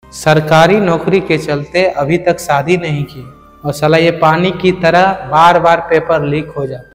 सरकारी नौकरी के चलते अभी तक शादी नहीं की और साला ये पानी की तरह बार बार पेपर लीक हो जाता।